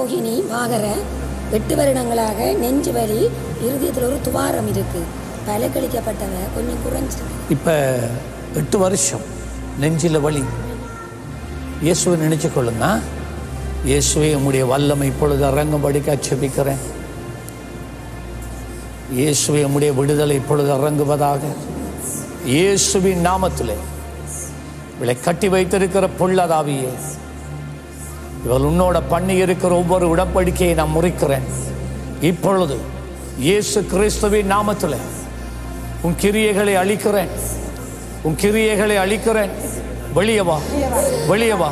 ரோஹிணி மாகர 8 வருடங்களாக நெஞ்சு வலி, இருதயத்தில் ஒரு துவாரம் இருக்கு. பலக்கழிக்கப்பட்டவ கொஞ்சம் குறைஞ்சி. இப்போ 8 வருஷம் நெஞ்சில் வலி. இயேசுவை நினைச்சு கொள்ளுங்க. இயேசுவை உம்முடைய வல்லமை இப்பொழுது இறங்கும்படிக்க ஜெபிக்கிறேன். இயேசுவை உம்முடைய விடுதலை இப்பொழுது இறங்குவதாக. இயேசுவின் நாமத்திலே இவளை கட்டி வைத்திருக்கிற பொல்லாதாவியே, இவள் உன்னோட பண்ணி இருக்கிற ஒவ்வொரு உடன்படிக்கையை நான் முறிக்கிறேன். இப்பொழுது இயேசு கிறிஸ்துவின் நாமத்தில் உன் கிரியைகளை அழிக்கிறேன். உன் கிரியைகளை அழிக்கிறேன். வெளியே வா, வெளியே வா.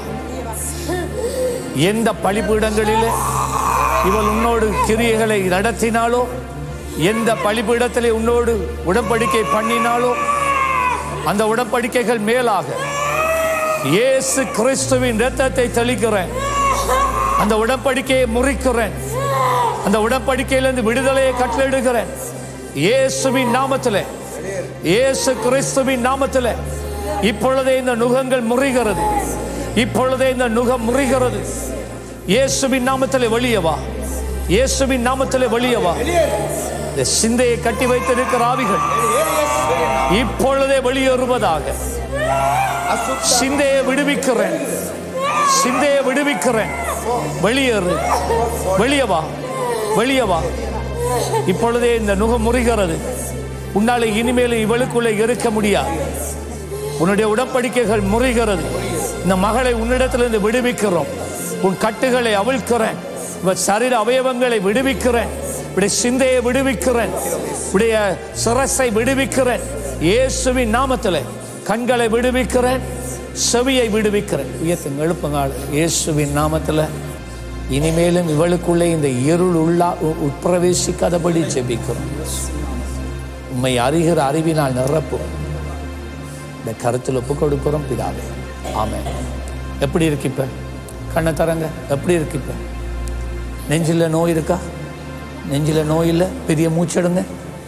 எந்த பலிபீடங்களிலே இவள் உன்னோடு கிரியைகளை நடத்தினாலோ, எந்த பலிபீடத்திலே உன்னோடு உடன்படிக்கை பண்ணினாலோ, அந்த உடன்படிக்கைகள் மேலாக இயேசு கிறிஸ்துவின் இரத்தத்தை தெளிக்கிறேன். அந்த உடன்படிக்கையை முறிக்கிறேன். அந்த உடன்படிக்கையிலிருந்து விடுதலையை கட்டளையிடுகிறேன். இயேசுவின் நாமத்திலே, இயேசு கிறிஸ்துவின் நாமத்திலே இப்பொழுதே இந்த நுகங்கள் முறிகிறது. இப்பொழுதே இந்த நுகம் முறிகிறது. இயேசுவின் நாமத்திலே வெளியே வா. இயேசுவின் நாமத்திலே வெளியே வா. இந்த சிந்தையை கட்டி வைத்திருக்கிற ஆவிகள் இப்பொழுதே வெளியேறுவதாக. சிந்தையை விடுவிக்கிறேன். சிந்தையை விடுவிக்கிறேன். வெளியேறு. வெளியே வா, வெளியே வா. இப்பொழுதே இந்த நுகம் முறிகிறது. உன்னாலே இனிமேல் இவளுக்குள்ளே இருக்க முடியாது. உன்னுடைய உடன்படிக்கைகள் முறிகிறது. இந்த மகளை உன்னிடத்திலிருந்து விடுவிக்கிறோம். உன் கட்டுகளை அவிழ்க்கிறேன். இவன் சரீர அவயவங்களை விடுவிக்கிறேன். உடைய சிந்தையை விடுவிக்கிறேன். உடைய சிரசை விடுவிக்கிறேன். இயேசுவின் நாமத்தில் கண்களை விடுவிக்கிறேன். செவியை விடுவிக்கிறேன். உயர்த்துங்க, எழுப்புங்க. இயேசுவின் நாமத்தில் இனிமேலும் இவளுக்குள்ளே இந்த இருள் உட்பிரவேசிக்காதபடி ஜெபிக்கிறோம். உம்மை அறிகிற அறிவினால் நிரப்பும். இந்த கருத்தில் ஒப்பு கொடுக்கிறோம் பிதாவே. ஆமென். எப்படி இருக்கு இப்ப? கண்ணை தரங்க. எப்படி இருக்கு இப்ப? நெஞ்சில் நோய் இருக்கா? நெஞ்சில் நோய் இல்லை. பெரிய மூச்செடுங்க.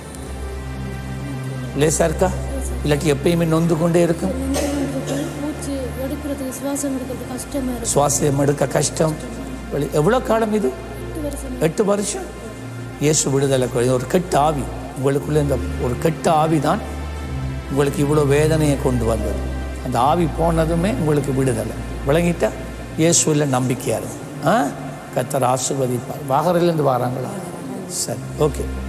லேசா இருக்கா? இல்லாட்டி எப்பயுமே நொந்து கொண்டே இருக்கும். சுவாசம் எடுக்க கஷ்டம். எவ்வளோ காலம் இது? 8 வருஷம். இயேசு விடுதலை. ஒரு கெட்ட ஆவி உங்களுக்குள்ள, இந்த ஒரு கெட்ட ஆவி தான் உங்களுக்கு இவ்வளோ வேதனையை கொண்டு வந்தது. அந்த ஆவி போனதுமே உங்களுக்கு விடுதலை. விளங்கிட்டா? இயேசுவில் நம்பிக்கையாக இருக்கும். கர்த்தர் ஆசீர்வதிப்பார். வாகரிலிருந்து வராங்களா? சரி, ஓகே.